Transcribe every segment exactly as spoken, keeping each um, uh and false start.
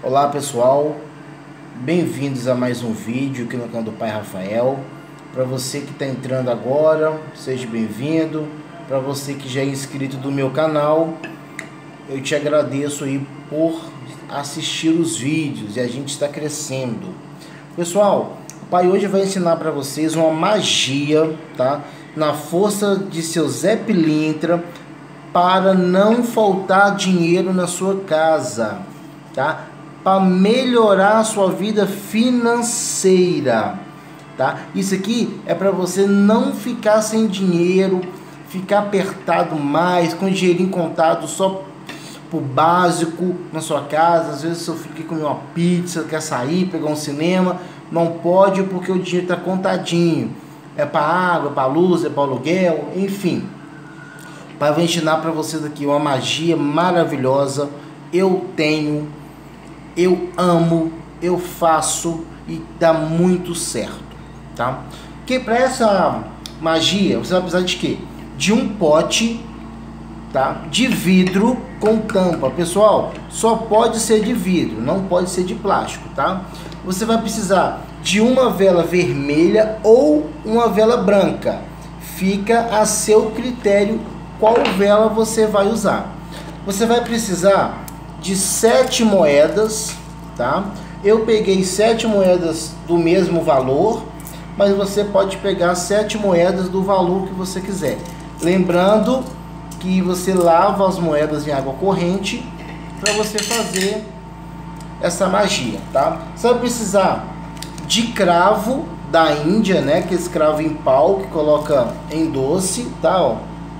Olá pessoal, bem-vindos a mais um vídeo aqui no canal do Pai Rafael. Para você que está entrando agora, seja bem-vindo. Para você que já é inscrito do meu canal, eu te agradeço aí por assistir os vídeos e a gente está crescendo. Pessoal, o Pai hoje vai ensinar para vocês uma magia, tá? Na força de seu Zé Pilintra, para não faltar dinheiro na sua casa, tá? Para melhorar a sua vida financeira, tá? Isso aqui é para você não ficar sem dinheiro, ficar apertado mais, com dinheirinho contado só por básico na sua casa. Às vezes seu filho quer comer uma pizza, quer sair, pegar um cinema, não pode porque o dinheiro está contadinho. É para água, para luz, é para aluguel, enfim. Pai vai ensinar para vocês aqui uma magia maravilhosa. Eu tenho, eu amo, eu faço e dá muito certo, tá? Que para essa magia você vai precisar de quê? De um pote, tá? De vidro com tampa. Pessoal, só pode ser de vidro, não pode ser de plástico, tá? Você vai precisar de uma vela vermelha ou uma vela branca. Fica a seu critério qual vela você vai usar. Você vai precisar de sete moedas, tá? Eu peguei sete moedas do mesmo valor, mas você pode pegar sete moedas do valor que você quiser. Lembrando que você lava as moedas em água corrente para você fazer essa magia, tá? Você vai precisar de cravo da Índia, né? Que é esse cravo em pau que coloca em doce, tá? Ó,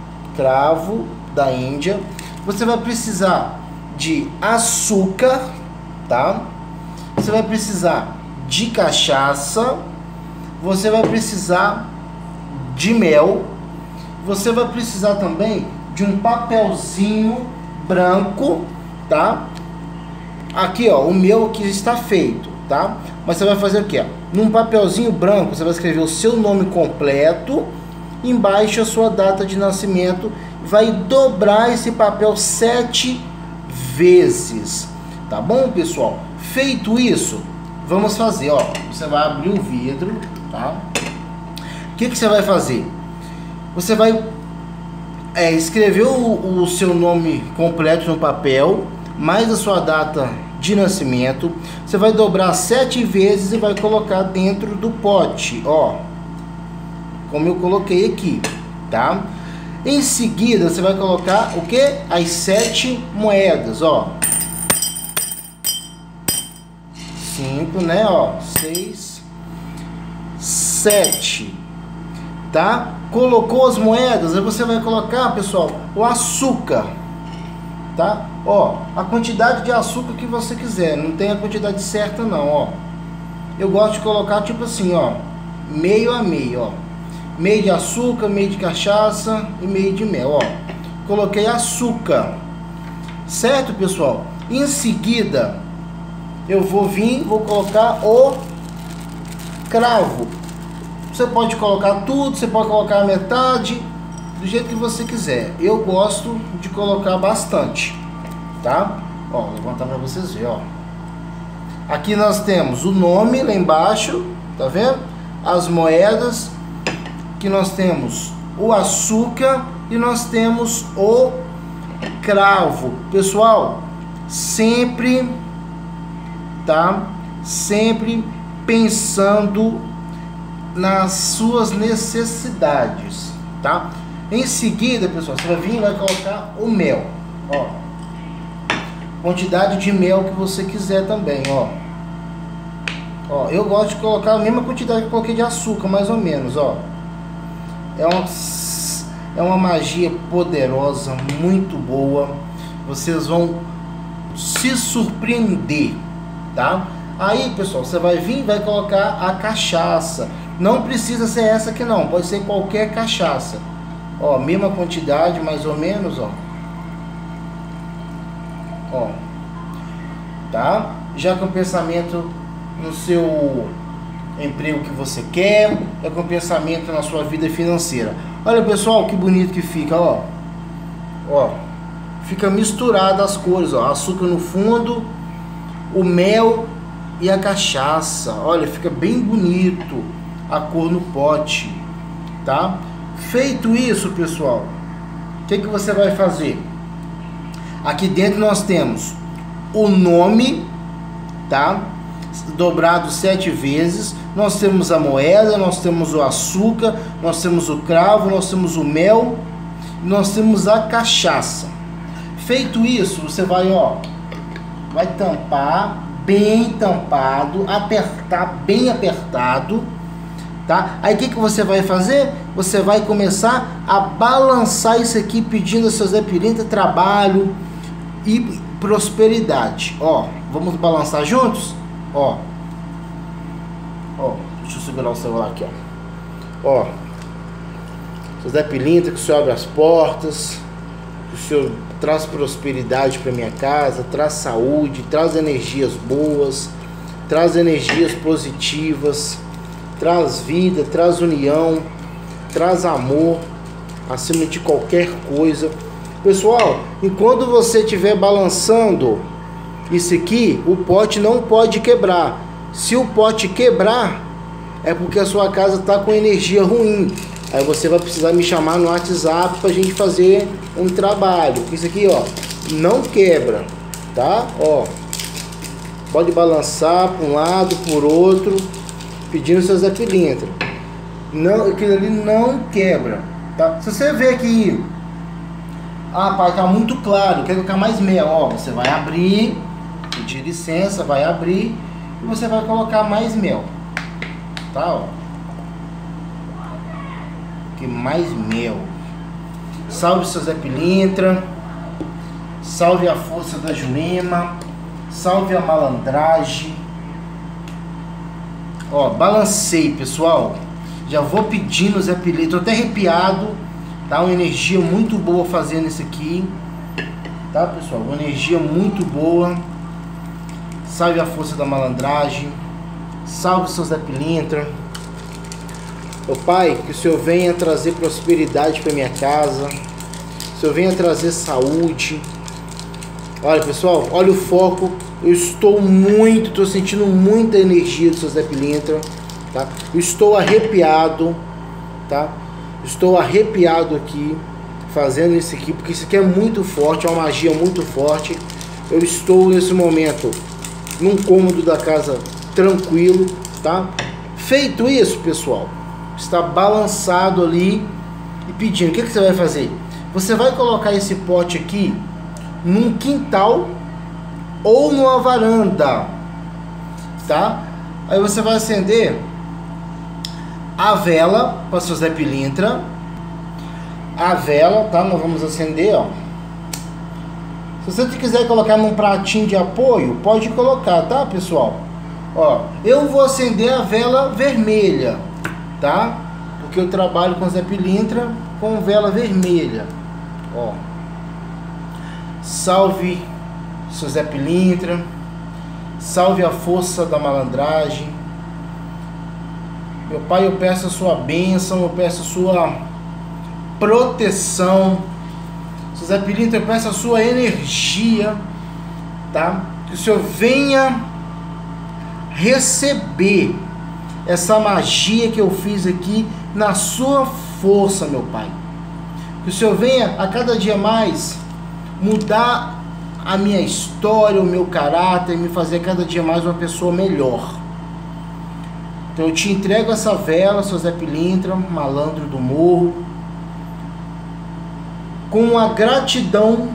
cravo da Índia. Você vai precisar de açúcar, tá? Você vai precisar de cachaça. Você vai precisar de mel. Você vai precisar também de um papelzinho branco, tá? Aqui, ó, o meu aqui está feito, tá? Mas você vai fazer o quê? Num papelzinho branco, você vai escrever o seu nome completo, embaixo a sua data de nascimento, vai dobrar esse papel sete vezes, tá bom, pessoal? Feito isso, vamos fazer, ó. Você vai abrir o vidro, tá? O que que você vai fazer? Você vai é, escrever o, o seu nome completo no papel, mais a sua data de nascimento. Você vai dobrar sete vezes e vai colocar dentro do pote, ó, como eu coloquei aqui, tá? Em seguida você vai colocar o que? As sete moedas, ó. Cinco, né? Ó, seis, sete, tá? Colocou as moedas, aí você vai colocar, pessoal, o açúcar, tá? Ó, a quantidade de açúcar que você quiser, não tem a quantidade certa não, ó. Eu gosto de colocar tipo assim, ó, meio a meio, ó. Meio de açúcar, meio de cachaça e meio de mel, ó. Coloquei açúcar, certo, pessoal? Em seguida, eu vou vir, vou colocar o cravo. Você pode colocar tudo, você pode colocar a metade, do jeito que você quiser. Eu gosto de colocar bastante, tá? Ó, vou levantar para vocês verem, ó. Aqui nós temos o nome lá embaixo, tá vendo? As moedas. Que nós temos o açúcar e nós temos o cravo. Pessoal, sempre, tá? Sempre pensando nas suas necessidades, tá? Em seguida, pessoal, você vai vir e vai colocar o mel, ó. Quantidade de mel que você quiser também, ó. Ó, eu gosto de colocar a mesma quantidade que eu coloquei de açúcar, mais ou menos, ó. É uma, é uma magia poderosa, muito boa. Vocês vão se surpreender, tá? Aí, pessoal, você vai vir e vai colocar a cachaça. Não precisa ser essa aqui não, pode ser qualquer cachaça. Ó, mesma quantidade, mais ou menos, ó. Ó. Tá? Já com pensamento no seu emprego que você quer, é com pensamento na sua vida financeira. Olha, pessoal, que bonito que fica, ó. Ó, fica misturado as cores, ó, açúcar no fundo o mel e a cachaça. Olha, fica bem bonito a cor no pote, tá? Feito isso, pessoal, o que que você vai fazer? Aqui dentro nós temos o nome, tá? Dobrado sete vezes. Nós temos a moeda, nós temos o açúcar, nós temos o cravo, nós temos o mel, nós temos a cachaça. Feito isso, você vai, ó, vai tampar bem tampado, apertar bem apertado, tá? Aí o que que você vai fazer? Você vai começar a balançar isso aqui, pedindo a seu Zé Pilintra trabalho e prosperidade. Ó, vamos balançar juntos? Ó, ó, deixa eu segurar o celular aqui, ó. Ó, seu Zé Pilintra, que o senhor abre as portas, que o senhor traz prosperidade para minha casa, traz saúde, traz energias boas, traz energias positivas, traz vida, traz união, traz amor acima de qualquer coisa. Pessoal, enquanto você estiver balançando isso aqui, o pote não pode quebrar. Se o pote quebrar, é porque a sua casa está com energia ruim. Aí você vai precisar me chamar no WhatsApp para a gente fazer um trabalho. Isso aqui, ó, não quebra, tá? Ó, pode balançar para um lado, por outro, pedindo seu Zé Pilintra. Não, aquilo ali não quebra, tá? Se você vê que, ah, pai, tá muito claro, quer colocar mais mel, ó, você vai abrir, pedir licença, vai abrir e você vai colocar mais mel, tá? Ó. Que mais mel. Salve seu Zé Pilintra, salve a força da Jurema, salve a malandragem. Ó, balancei, pessoal. Já vou pedindo o Zé Pilintra, tô até arrepiado, tá? Uma energia muito boa fazendo isso aqui, tá, pessoal? Uma energia muito boa. Salve a força da malandragem, salve seu Zé Pilintra. Ô Pai, que o Senhor venha trazer prosperidade para minha casa, o Senhor venha trazer saúde. Olha, pessoal, olha o foco. Eu estou muito, estou sentindo muita energia do seu Zé Pilintra, tá? Eu estou arrepiado, tá? Estou arrepiado aqui, fazendo isso aqui, porque isso aqui é muito forte, é uma magia muito forte. Eu estou nesse momento num cômodo da casa tranquilo, tá? Feito isso, pessoal, está balançado ali e pedindo. O que que você vai fazer? Você vai colocar esse pote aqui num quintal ou numa varanda, tá? Aí você vai acender a vela para seu Zé Pilintra. A vela, tá? Nós vamos acender, ó. Se você quiser colocar num pratinho de apoio, pode colocar, tá, pessoal? Ó, eu vou acender a vela vermelha, tá? Porque eu trabalho com Zé Pilintra com vela vermelha. Ó, salve seu Zé Pilintra, salve a força da malandragem. Meu Pai, eu peço a sua bênção, eu peço a sua proteção. Seu Zé Pilintra, eu peço a sua energia, tá? Que o Senhor venha receber essa magia que eu fiz aqui na sua força, meu Pai. Que o Senhor venha a cada dia mais mudar a minha história, o meu caráter, e me fazer cada dia mais uma pessoa melhor. Então eu te entrego essa vela, seu Zé Pilintra, malandro do morro, com a gratidão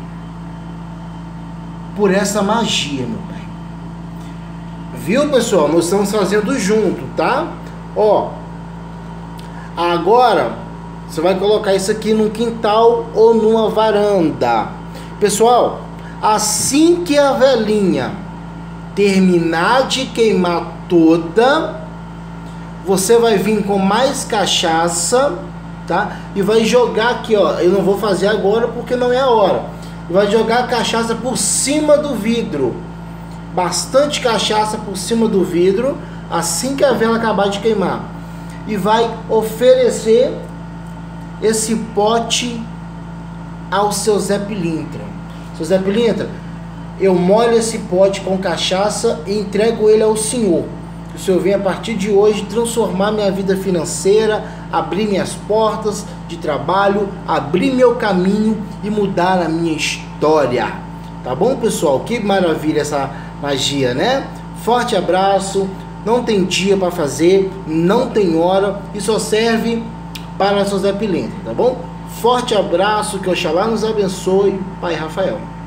por essa magia, meu Pai. Viu, pessoal? Nós estamos fazendo junto, tá? Ó, agora você vai colocar isso aqui num quintal ou numa varanda. Pessoal, assim que a velinha terminar de queimar toda, você vai vir com mais cachaça, tá? E vai jogar aqui, ó. Eu não vou fazer agora porque não é a hora. Vai jogar a cachaça por cima do vidro. Bastante cachaça por cima do vidro, assim que a vela acabar de queimar. E vai oferecer esse pote ao seu Zé Pilintra. Seu Zé Pilintra, eu molho esse pote com cachaça e entrego ele ao Senhor. Que o Senhor venha a partir de hoje transformar minha vida financeira, abrir minhas portas de trabalho, abrir meu caminho e mudar a minha história. Tá bom, pessoal? Que maravilha essa magia, né? Forte abraço. Não tem dia para fazer, não tem hora e só serve para São Zé Pilintra, tá bom? Forte abraço, que Oxalá nos abençoe, Pai Rafael.